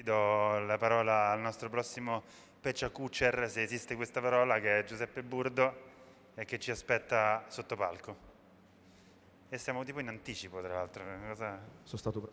do la parola al nostro prossimo Pecia Kucher, se esiste questa parola, che è Giuseppe Burdo e che ci aspetta sotto palco. E siamo tipo in anticipo, tra l'altro. Sono stato...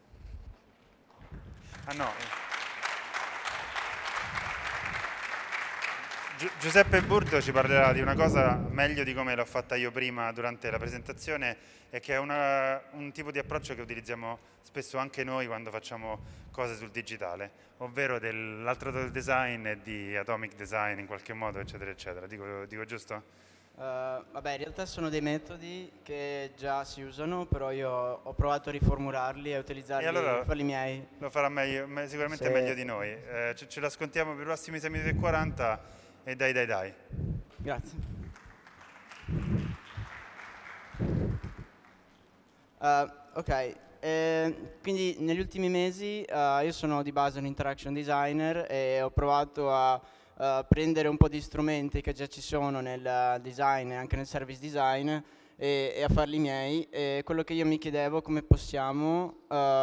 Ah no. Giuseppe Burdo ci parlerà di una cosa meglio di come l'ho fatta io prima durante la presentazione, e che è un tipo di approccio che utilizziamo spesso anche noi quando facciamo cose sul digitale, ovvero dell'altro design e di atomic design in qualche modo, eccetera, eccetera. Dico giusto? Vabbè, in realtà sono dei metodi che già si usano, però io ho provato a riformularli e a utilizzarli, E allora farli miei. lo farà meglio, sicuramente meglio di noi. Ce la scontiamo per i prossimi 6 minuti e 40 e dai. Grazie. Ok, quindi negli ultimi mesi io sono di base un interaction designer e ho provato a prendere un po' di strumenti che già ci sono nel design e anche nel service design e a farli miei. E quello che io mi chiedevo, come possiamo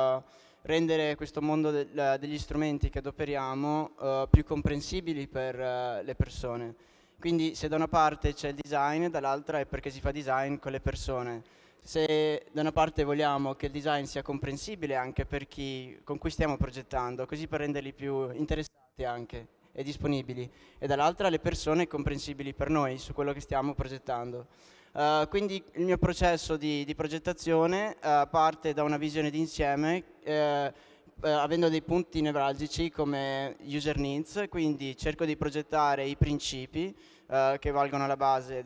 rendere questo mondo degli strumenti che adoperiamo più comprensibili per le persone. Quindi se da una parte c'è il design, dall'altra è perché si fa design con le persone. Se da una parte vogliamo che il design sia comprensibile anche per chi con cui stiamo progettando, così per renderli più interessanti anche e disponibili, e dall'altra le persone comprensibili per noi su quello che stiamo progettando. Quindi il mio processo di progettazione parte da una visione d'insieme, avendo dei punti nevralgici come user needs, quindi cerco di progettare i principi che valgono alla base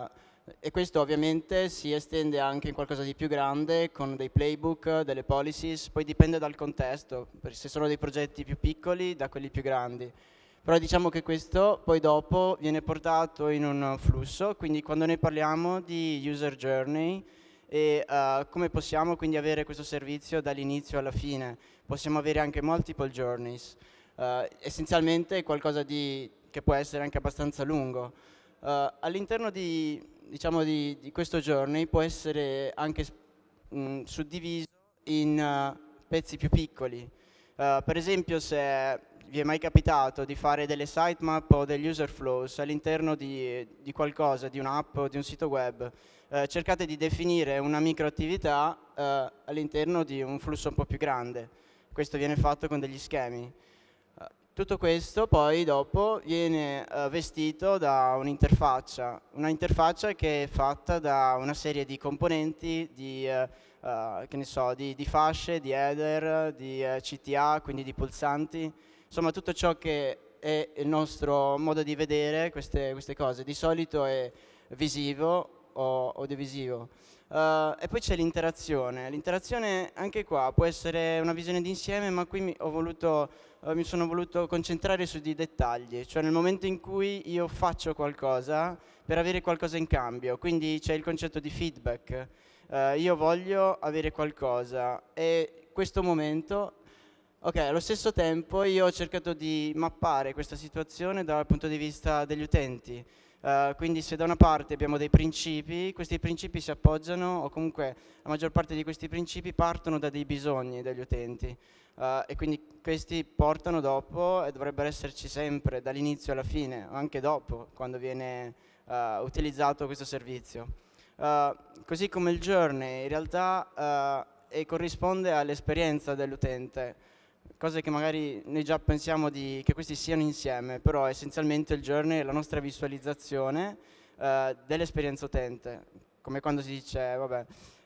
e questo ovviamente si estende anche in qualcosa di più grande con dei playbook, delle policies, poi dipende dal contesto, se sono dei progetti più piccoli da quelli più grandi. Però diciamo che questo poi dopo viene portato in un flusso, quindi quando noi parliamo di user journey e come possiamo quindi avere questo servizio dall'inizio alla fine, possiamo avere anche multiple journeys, essenzialmente è qualcosa che può essere anche abbastanza lungo. All'interno diciamo di questo journey può essere anche suddiviso in pezzi più piccoli. Per esempio, se vi è mai capitato di fare delle sitemap o degli user flows all'interno di qualcosa, di un'app o di un sito web, cercate di definire una microattività all'interno di un flusso un po' più grande. Questo viene fatto con degli schemi. Tutto questo poi dopo viene vestito da un'interfaccia che è fatta da una serie di componenti, che ne so, di fasce, di header, di CTA, quindi di pulsanti, insomma tutto ciò che è il nostro modo di vedere queste cose. Di solito è visivo o audiovisivo. E poi c'è l'interazione. L'interazione anche qua può essere una visione d'insieme, ma qui mi sono voluto concentrare su dei dettagli, cioè nel momento in cui io faccio qualcosa per avere qualcosa in cambio, quindi c'è il concetto di feedback. Io voglio avere qualcosa e questo momento, ok, allo stesso tempo io ho cercato di mappare questa situazione dal punto di vista degli utenti. Quindi se da una parte abbiamo dei principi, questi principi si appoggiano, o comunque la maggior parte di questi principi partono da dei bisogni degli utenti, e quindi questi portano dopo e dovrebbero esserci sempre dall'inizio alla fine, o anche dopo, quando viene utilizzato questo servizio. Così come il journey in realtà corrisponde all'esperienza dell'utente, cose che magari noi già pensiamo che questi siano insieme, però essenzialmente il journey è la nostra visualizzazione dell'esperienza utente, come quando si dice, vabbè,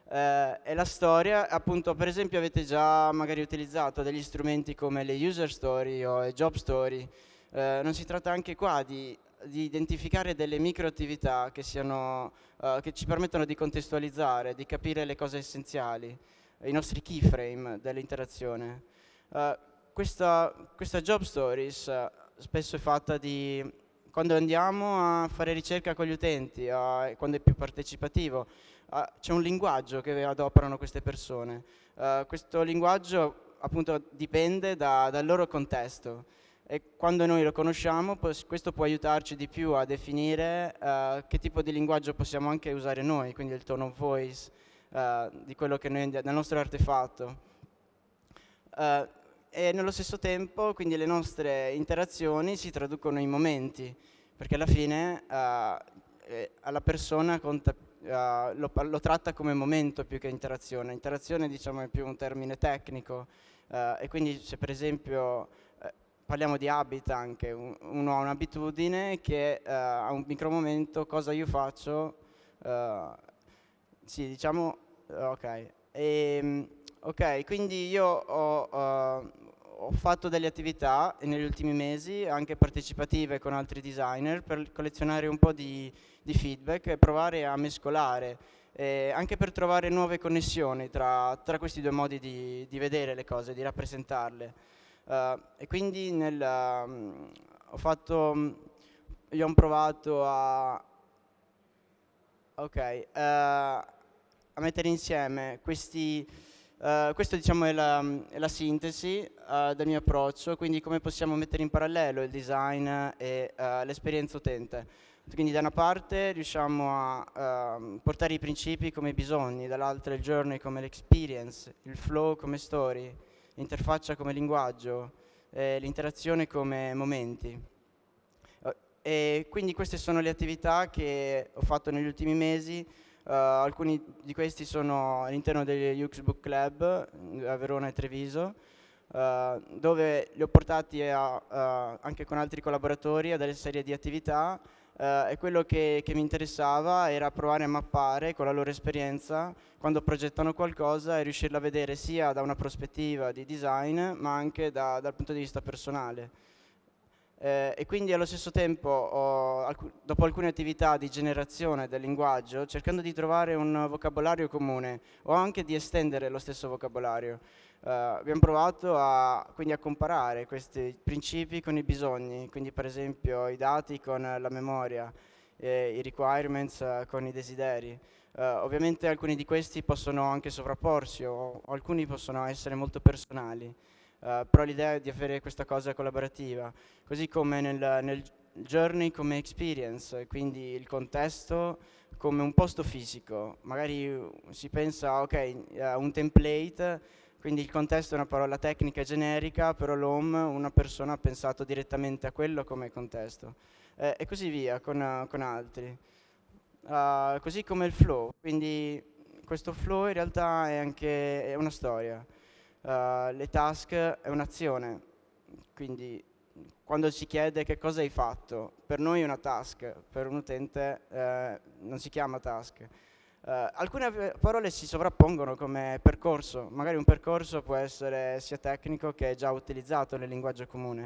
è la storia, appunto. Per esempio avete già magari utilizzato degli strumenti come le user story o le job story. Non si tratta anche qua di identificare delle microattività che ci permettono di contestualizzare, di capire le cose essenziali, i nostri keyframe dell'interazione. Questa job stories spesso è fatta di quando andiamo a fare ricerca con gli utenti, quando è più partecipativo, c'è un linguaggio che adoperano queste persone. Questo linguaggio appunto dipende dal loro contesto e quando noi lo conosciamo questo può aiutarci di più a definire che tipo di linguaggio possiamo anche usare noi, quindi il tone of voice di quello che noi, del nostro artefatto. e nello stesso tempo, quindi le nostre interazioni si traducono in momenti, perché alla fine alla persona lo tratta come momento più che interazione. Interazione, diciamo, è più un termine tecnico, e quindi se per esempio parliamo di habit anche, uno ha un'abitudine che a un micromomento cosa io faccio, sì, diciamo, ok. Ok, quindi io ho fatto delle attività negli ultimi mesi, anche partecipative con altri designer, per collezionare un po' di feedback e provare a mescolare, anche per trovare nuove connessioni tra questi due modi di vedere le cose, di rappresentarle. E quindi io ho provato a mettere insieme questo diciamo è la sintesi del mio approccio, quindi come possiamo mettere in parallelo il design e l'esperienza utente. Quindi da una parte riusciamo a portare i principi come i bisogni, dall'altra il journey come l'experience, il flow come story, l'interfaccia come linguaggio, l'interazione come momenti. E quindi queste sono le attività che ho fatto negli ultimi mesi. Alcuni di questi sono all'interno degli UX Book Club a Verona e Treviso, dove li ho portati anche con altri collaboratori a delle serie di attività, e quello che mi interessava era provare a mappare con la loro esperienza quando progettano qualcosa e riuscirla a vedere sia da una prospettiva di design ma anche dal punto di vista personale. E quindi allo stesso tempo, dopo alcune attività di generazione del linguaggio, cercando di trovare un vocabolario comune o anche di estendere lo stesso vocabolario, abbiamo provato quindi a comparare questi principi con i bisogni, quindi per esempio i dati con la memoria, i requirements con i desideri. Ovviamente alcuni di questi possono anche sovrapporsi o alcuni possono essere molto personali. Però l'idea è di avere questa cosa collaborativa, così come nel journey come experience, quindi il contesto come un posto fisico. Magari si pensa, ok, a un template, quindi il contesto è una parola tecnica generica, però l'home una persona ha pensato direttamente a quello come contesto. E così via con altri. Così come il flow, quindi questo flow in realtà è una storia. Le task è un'azione, quindi quando si chiede che cosa hai fatto, per noi è una task, per un utente non si chiama task. Alcune parole si sovrappongono come percorso, magari un percorso può essere sia tecnico che già utilizzato nel linguaggio comune.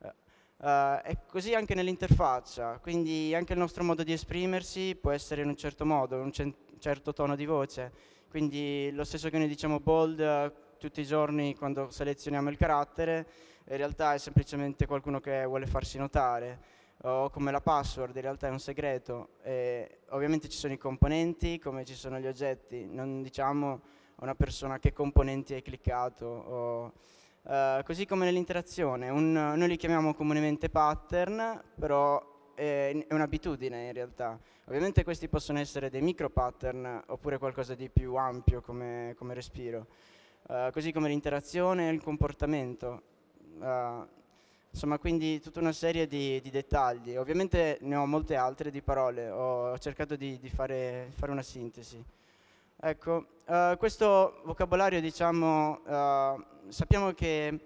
E così anche nell'interfaccia, quindi anche il nostro modo di esprimersi può essere in un certo modo, un certo tono di voce, quindi lo stesso che noi diciamo bold tutti i giorni quando selezioniamo il carattere, in realtà è semplicemente qualcuno che vuole farsi notare, o come la password, in realtà è un segreto. E ovviamente ci sono i componenti, come ci sono gli oggetti, non diciamo a una persona che componenti hai cliccato. Così come nell'interazione, noi li chiamiamo comunemente pattern, però è un'abitudine in realtà. Ovviamente questi possono essere dei micro pattern oppure qualcosa di più ampio come respiro. Così come l'interazione e il comportamento. Insomma, quindi tutta una serie di dettagli. Ovviamente ne ho molte altre di parole, ho cercato di fare una sintesi. Ecco, questo vocabolario, diciamo, sappiamo che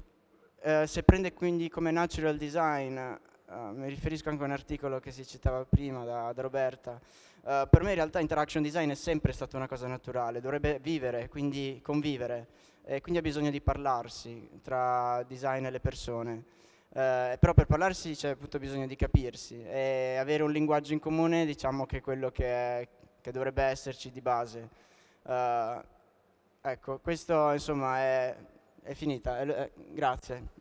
se prende quindi come natural design, mi riferisco anche a un articolo che si citava prima da Roberta, per me in realtà interaction design è sempre stata una cosa naturale, dovrebbe vivere, quindi convivere, e quindi ha bisogno di parlarsi tra design e le persone. Però per parlarsi c'è appunto bisogno di capirsi e avere un linguaggio in comune, diciamo che è quello che dovrebbe esserci di base. Ecco, questo insomma è finita, grazie.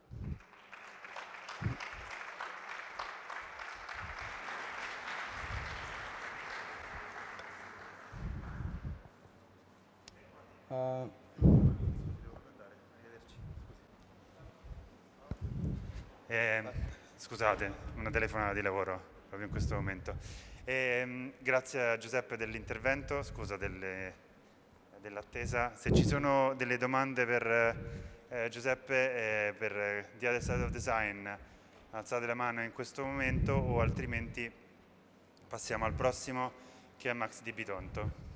Scusate, una telefonata di lavoro proprio in questo momento. Grazie a Giuseppe dell'intervento, scusa dell'attesa. Se ci sono delle domande per Giuseppe, per The Other Side of Design, alzate la mano in questo momento, o altrimenti passiamo al prossimo, che è Max Di Bitonto.